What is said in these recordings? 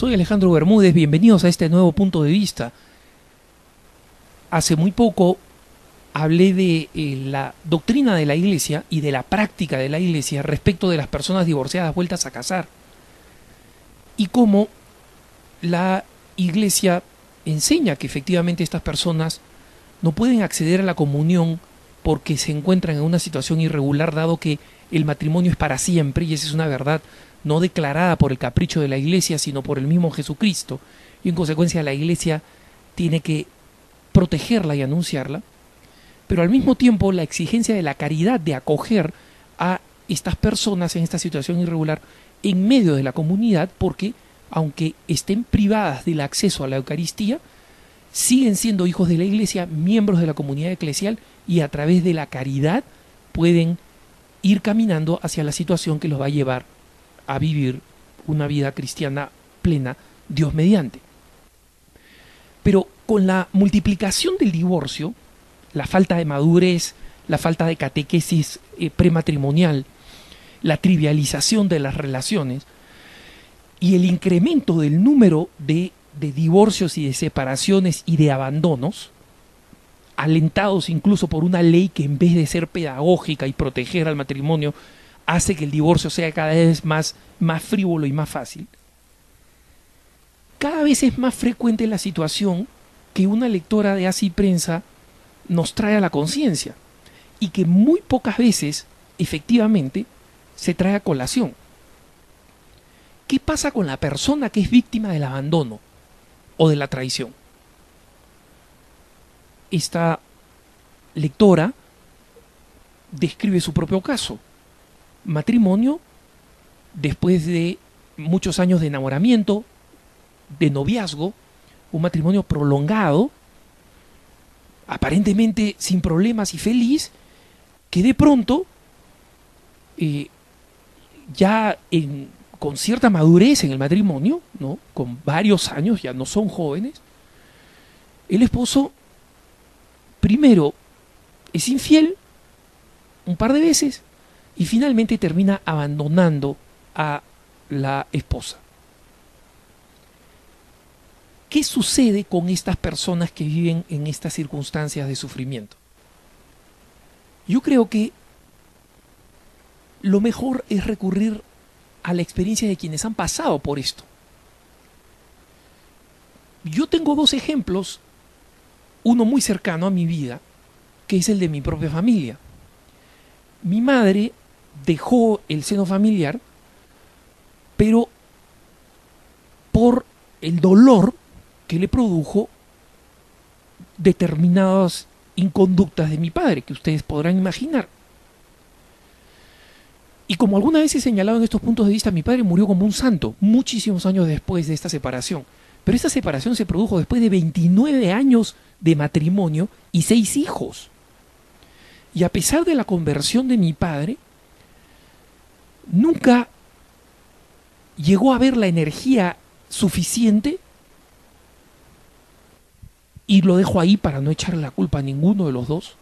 Soy Alejandro Bermúdez, bienvenidos a este nuevo punto de vista. Hace muy poco hablé de la doctrina de la Iglesia y de la práctica de la Iglesia respecto de las personas divorciadas vueltas a casar y cómo la Iglesia enseña que efectivamente estas personas no pueden acceder a la comunión porque se encuentran en una situación irregular, dado que el matrimonio es para siempre, y esa es una verdad no declarada por el capricho de la Iglesia, sino por el mismo Jesucristo, y en consecuencia la Iglesia tiene que protegerla y anunciarla, pero al mismo tiempo la exigencia de la caridad de acoger a estas personas en esta situación irregular en medio de la comunidad, porque aunque estén privadas del acceso a la Eucaristía, siguen siendo hijos de la Iglesia, miembros de la comunidad eclesial, y a través de la caridad pueden ir caminando hacia la situación que los va a llevar a vivir una vida cristiana plena, Dios mediante. Pero con la multiplicación del divorcio, la falta de madurez, la falta de catequesis prematrimonial, la trivialización de las relaciones y el incremento del número de divorcios y de separaciones y de abandonos, alentados incluso por una ley que en vez de ser pedagógica y proteger al matrimonio, hace que el divorcio sea cada vez más frívolo y más fácil. Cada vez es más frecuente la situación que una lectora de Así Prensa nos trae a la conciencia, y que muy pocas veces, efectivamente, se trae a colación. ¿Qué pasa con la persona que es víctima del abandono o de la traición? Esta lectora describe su propio caso. Matrimonio después de muchos años de enamoramiento, de noviazgo, un matrimonio prolongado, aparentemente sin problemas y feliz, que de pronto, con cierta madurez en el matrimonio, ¿no?, con varios años, ya no son jóvenes, el esposo primero es infiel un par de veces y finalmente termina abandonando a la esposa. ¿Qué sucede con estas personas que viven en estas circunstancias de sufrimiento? Yo creo que lo mejor es recurrir a la experiencia de quienes han pasado por esto. Yo tengo dos ejemplos, uno muy cercano a mi vida, que es el de mi propia familia. Mi madre dejó el seno familiar, pero por el dolor que le produjo determinadas inconductas de mi padre, que ustedes podrán imaginar. Y como alguna vez he señalado en estos puntos de vista, mi padre murió como un santo, muchísimos años después de esta separación. Pero esta separación se produjo después de 29 años de matrimonio y 6 hijos. Y a pesar de la conversión de mi padre, nunca llegó a haber la energía suficiente, y lo dejo ahí para no echarle la culpa a ninguno de los dos,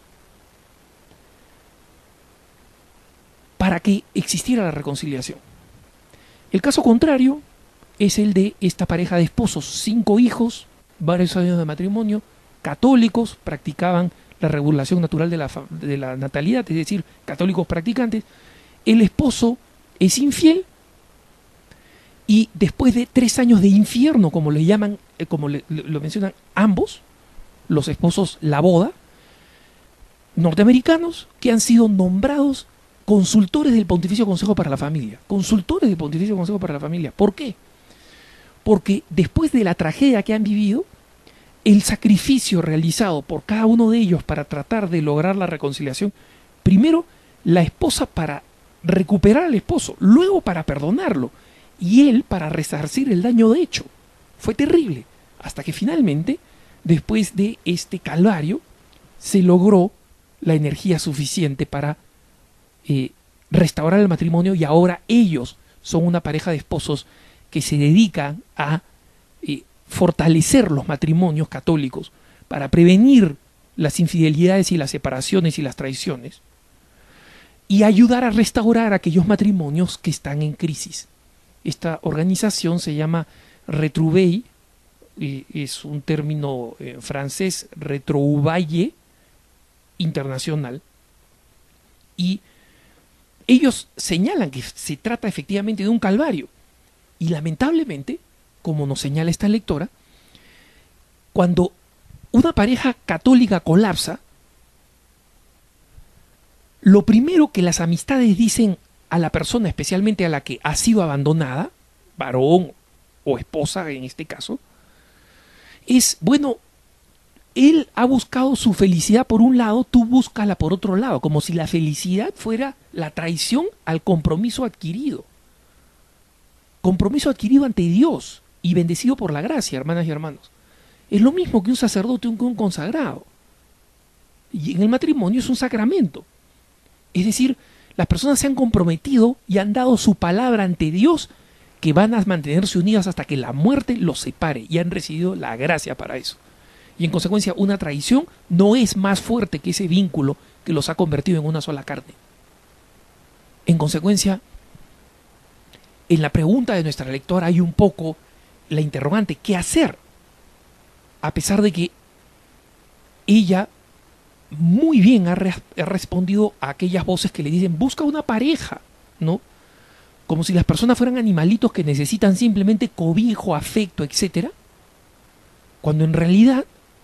para que existiera la reconciliación. El caso contrario es el de esta pareja de esposos, 5 hijos, varios años de matrimonio, católicos, practicaban la regulación natural de la natalidad, es decir, católicos practicantes. El esposo es infiel y después de 3 años de infierno, como le llaman, lo mencionan ambos, los esposos, la boda, norteamericanos que han sido nombrados consultores del Pontificio Consejo para la Familia. Consultores del Pontificio Consejo para la Familia. ¿Por qué? Porque después de la tragedia que han vivido, el sacrificio realizado por cada uno de ellos para tratar de lograr la reconciliación, primero la esposa para recuperar al esposo, luego para perdonarlo, y él para resarcir el daño de hecho. Fue terrible, hasta que finalmente, después de este calvario, se logró la energía suficiente para restaurar el matrimonio, y ahora ellos son una pareja de esposos que se dedican a fortalecer los matrimonios católicos para prevenir las infidelidades y las separaciones y las traiciones, y ayudar a restaurar aquellos matrimonios que están en crisis. Esta organización se llama retrouvaille, es un término francés, retrouvaille internacional, y ellos señalan que se trata efectivamente de un calvario. Y lamentablemente, como nos señala esta lectora, cuando una pareja católica colapsa, lo primero que las amistades dicen a la persona, especialmente a la que ha sido abandonada, varón o esposa en este caso, es, bueno, él ha buscado su felicidad por un lado, tú búscala por otro lado, como si la felicidad fuera la traición al compromiso adquirido. Compromiso adquirido ante Dios y bendecido por la gracia, hermanas y hermanos. Es lo mismo que un sacerdote, que un consagrado. Y en el matrimonio es un sacramento. Es decir, las personas se han comprometido y han dado su palabra ante Dios que van a mantenerse unidas hasta que la muerte los separe, y han recibido la gracia para eso. Y en consecuencia, una traición no es más fuerte que ese vínculo que los ha convertido en una sola carne. En consecuencia, en la pregunta de nuestra lectora hay un poco la interrogante, ¿qué hacer? A pesar de que ella muy bien ha respondido a aquellas voces que le dicen, busca una pareja, ¿no? Como si las personas fueran animalitos que necesitan simplemente cobijo, afecto, etcétera, cuando en realidad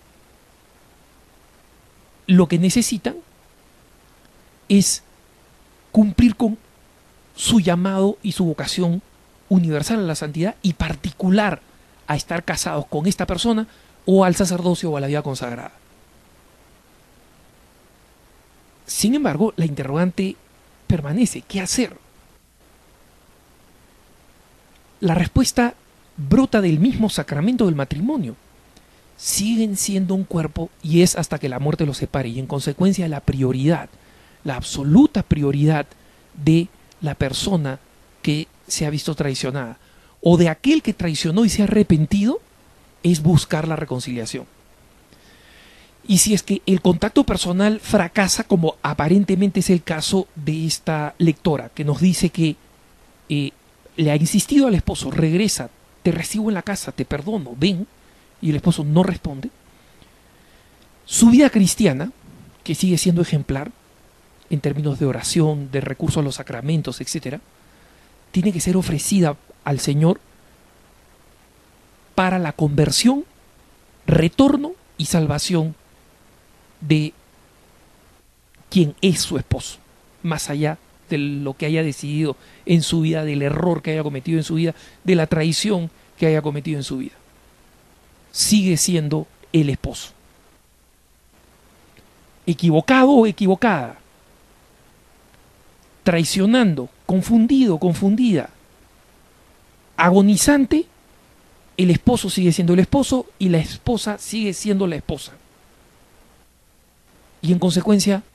lo que necesitan es cumplir con su llamado y su vocación universal a la santidad y particular a estar casados con esta persona o al sacerdocio o a la vida consagrada. Sin embargo, la interrogante permanece. ¿Qué hacer? La respuesta brota del mismo sacramento del matrimonio. Siguen siendo un cuerpo y es hasta que la muerte los separe, y en consecuencia la prioridad, la absoluta prioridad de la persona que se ha visto traicionada o de aquel que traicionó y se ha arrepentido es buscar la reconciliación. Y si es que el contacto personal fracasa, como aparentemente es el caso de esta lectora, que nos dice que le ha insistido al esposo, regresa, te recibo en la casa, te perdono, ven, y el esposo no responde, su vida cristiana, que sigue siendo ejemplar en términos de oración, de recurso a los sacramentos, etc., tiene que ser ofrecida al Señor para la conversión, retorno y salvación de quien es su esposo, más allá de lo que haya decidido en su vida, del error que haya cometido en su vida, de la traición que haya cometido en su vida. Sigue siendo el esposo. Equivocado o equivocada, traicionando, confundido, confundida, agonizante, el esposo sigue siendo el esposo y la esposa sigue siendo la esposa. Y en consecuencia,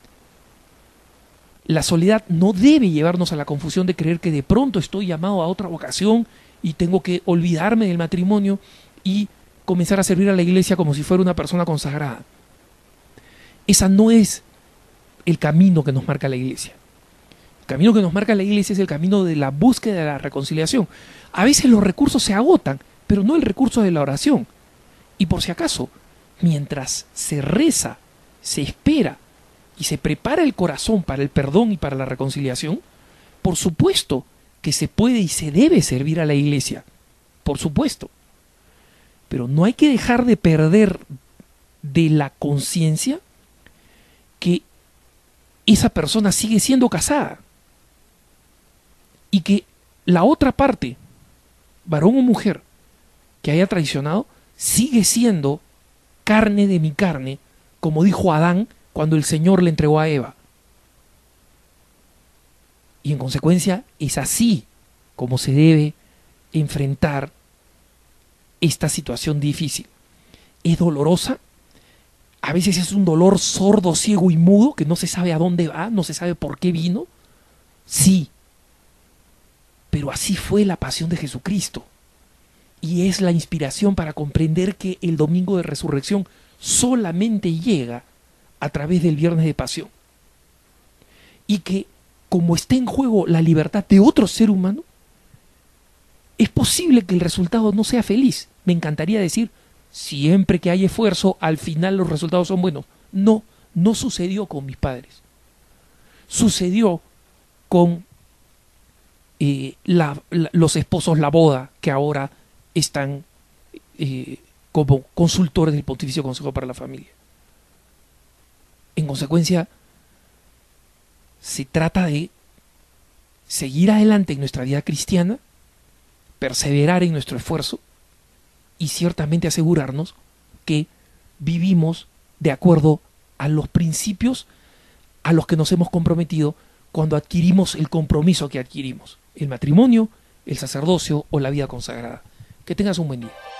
la soledad no debe llevarnos a la confusión de creer que de pronto estoy llamado a otra vocación y tengo que olvidarme del matrimonio y comenzar a servir a la iglesia como si fuera una persona consagrada. Esa no es el camino que nos marca la iglesia. El camino que nos marca la iglesia es el camino de la búsqueda de la reconciliación. A veces los recursos se agotan, pero no el recurso de la oración. Y por si acaso, mientras se reza, se espera y se prepara el corazón para el perdón y para la reconciliación, por supuesto que se puede y se debe servir a la iglesia, por supuesto. Pero no hay que dejar de perder de la conciencia que esa persona sigue siendo casada y que la otra parte, varón o mujer, que haya traicionado, sigue siendo carne de mi carne, como dijo Adán cuando el Señor le entregó a Eva. Y en consecuencia es así como se debe enfrentar esta situación difícil. Es dolorosa, a veces es un dolor sordo, ciego y mudo, que no se sabe a dónde va, no se sabe por qué vino. Sí, pero así fue la pasión de Jesucristo. Y es la inspiración para comprender que el domingo de resurrección solamente llega a través del viernes de pasión. Y que, como está en juego la libertad de otro ser humano, Es posible que el resultado no sea feliz. Me encantaría decir, siempre que hay esfuerzo, al final los resultados son buenos. No, no sucedió con mis padres. Sucedió con los esposos La Boda, que ahora están como consultores del Pontificio Consejo para la Familia. En consecuencia, se trata de seguir adelante en nuestra vida cristiana, perseverar en nuestro esfuerzo y ciertamente asegurarnos que vivimos de acuerdo a los principios a los que nos hemos comprometido cuando adquirimos el compromiso que adquirimos, el matrimonio, el sacerdocio o la vida consagrada. Que tengas un buen día.